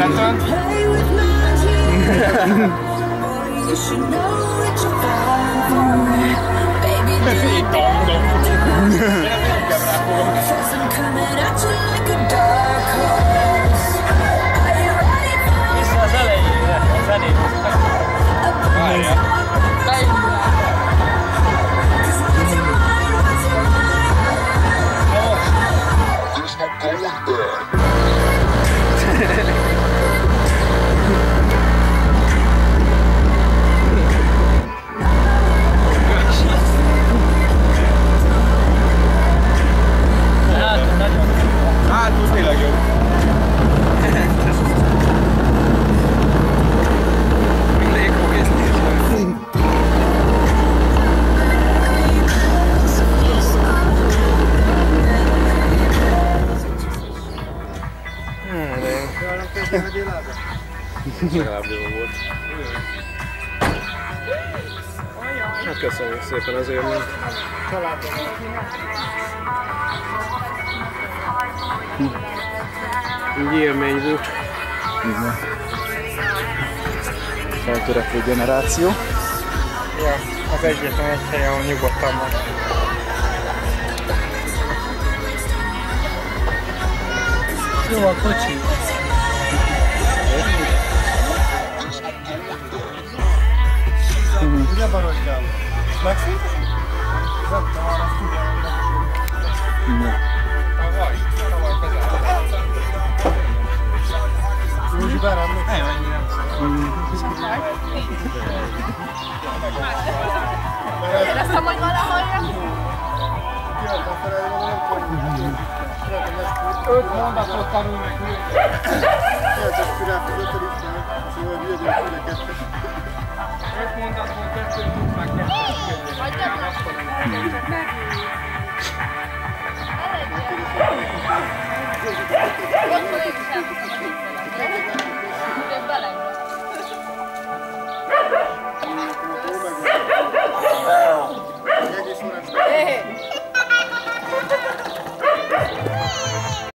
Beton. Vissza az elejére, a zenét. Várja. Hátul tényleg jó. Még légkóvész nézve. Legalább jó volt. Hát köszönjük szépen az élményt. Így élmény volt. Igen. Feltörekvő generáció. Ja, az egyetlen egy hely, ahol nyugodtan van. Jó a kocsi. Ugye barodjál? Megszíntes? Zögtem arra, azt tudja, hogy Tavaly bezártam. Józsi berámlik? Nem, ennyi nem Éreztem, hogy valahol Kiadtam fel elő, nem tudom. 5 mondatot tanul meg. Kiadtam Spirát az 5-tel, szóval viadjuk a 2-es. 5 mondatból 2 tudsz meg 2-es. Hagyjad meg! Akkor én is eltudtam a viccelet. Belengem. Egész órás.